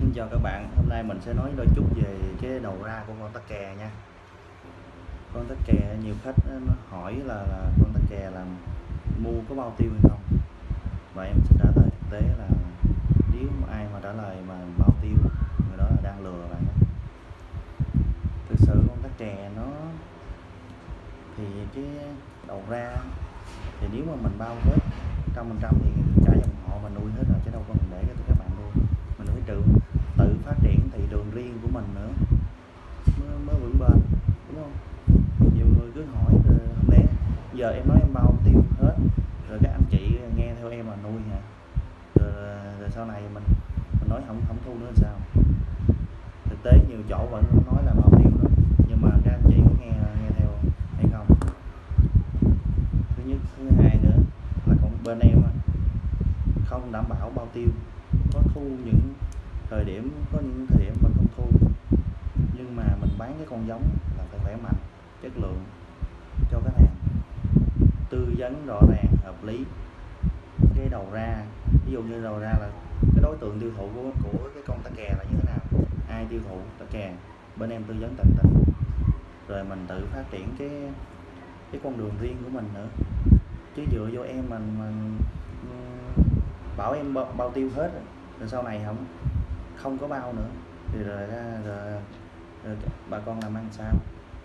Xin chào các bạn, hôm nay mình sẽ nói đôi chút về cái đầu ra của con tắc kè nha. Con tắc kè nhiều khách nó hỏi là con tắc kè là mua có bao tiêu hay không. Và em sẽ trả lời thực tế là nếu ai mà trả lời mà bao tiêu, người đó là đang lừa bạn đó. Thực sự con tắc kè nó thì cái đầu ra thì nếu mà mình bao hết 100% thì cả dòng họ mình nuôi hết rồi, chứ đâu có mình để cho các bạn nuôi. Mình phải tự phát triển thị trường riêng của mình nữa mới vững bền, đúng không? Nhiều người cứ hỏi rồi không lẽ giờ em nói em bao tiêu hết rồi các anh chị nghe theo em mà nuôi hả? Rồi sau này mình nói không thu nữa sao? Thực tế nhiều chỗ vẫn nói là bao tiêu đó, nhưng mà các anh chị có nghe theo hay không? Thứ nhất, thứ hai nữa là còn bên em không đảm bảo bao tiêu, có thu những thời điểm, có những thời điểm mình không thu, nhưng mà mình bán cái con giống là phải khỏe mạnh, chất lượng cho khách hàng, tư vấn rõ ràng hợp lý. Cái đầu ra, ví dụ như đầu ra là cái đối tượng tiêu thụ của cái con tắc kè là như thế nào, ai tiêu thụ tắc kè, bên em tư vấn tận tình, rồi mình tự phát triển cái con đường riêng của mình nữa. Chứ dựa vô em mình bảo em bao tiêu hết rồi sau này không có bao nữa thì rồi bà con làm ăn sao?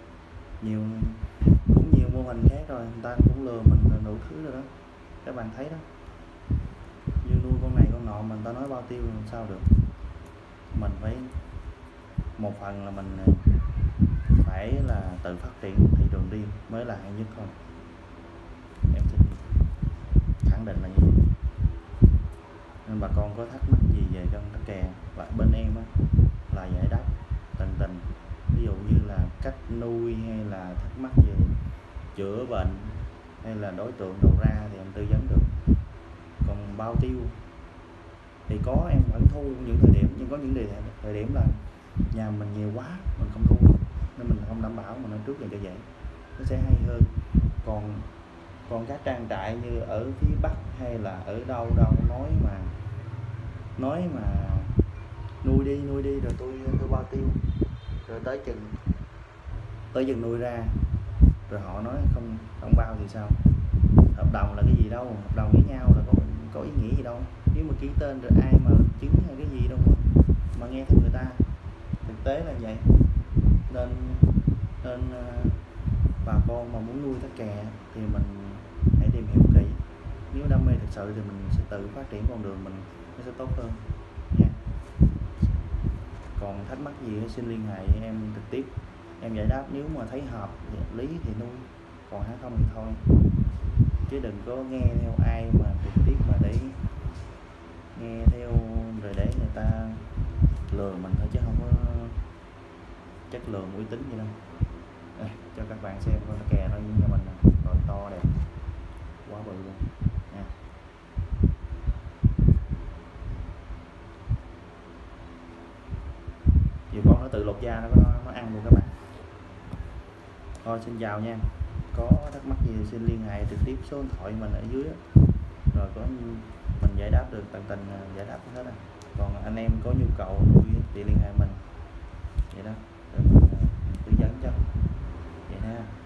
Cũng nhiều mô hình khác rồi, người ta cũng lừa mình đủ thứ rồi đó, các bạn thấy đó. Như nuôi con này con nọ mà người ta nói bao tiêu làm sao được. Mình phải, một phần là mình phải là tự phát triển thị trường riêng mới là hay nhất thôi. Em xin khẳng định là như vậy. Nên bà con có thắc mắc gì về con tắc kè và bên em là giải đáp tận tình. Ví dụ như là cách nuôi, hay là thắc mắc về chữa bệnh, hay là đối tượng đầu ra thì em tư vấn được. Còn bao tiêu thì có, em vẫn thu những thời điểm, nhưng có những thời điểm là nhà mình nhiều quá mình không thu nên mình không đảm bảo, mình nói trước cho vậy nó sẽ hay hơn. Còn các trang trại như ở phía Bắc hay là ở đâu nói mà nuôi đi rồi tôi bao tiêu, rồi tới chừng nuôi ra rồi họ nói không bao thì sao? Hợp đồng là cái gì đâu, hợp đồng với nhau là có ý nghĩa gì đâu, nếu mà ký tên rồi ai mà chứng hay cái gì đâu mà nghe theo người ta. Thực tế là vậy. Nên bà con mà muốn nuôi tắc kè thì mình hãy tìm hiểu kỹ. Nếu đam mê thực sự thì mình sẽ tự phát triển con đường mình, nó sẽ tốt hơn nha. Còn thắc mắc gì xin liên hệ em trực tiếp, em giải đáp. Nếu mà thấy hợp lý thì nuôi, còn không thì thôi. Chứ đừng có nghe theo ai mà trực tiếp mà để nghe theo rồi để người ta lừa mình thôi, chứ không có chất lượng uy tín gì đâu. Cho các bạn xem con kè nó như mình rồi, to đẹp quá bự luôn nha. Nhiều con nó tự lột da nó ăn luôn các bạn. Thôi xin chào nha. Có thắc mắc gì xin liên hệ trực tiếp số điện thoại mình ở dưới đó. Rồi có mình giải đáp được tận tình, giải đáp hết rồi. Còn anh em có nhu cầu nuôi thì liên hệ mình vậy đó, rồi mình tư vấn cho vậy ha.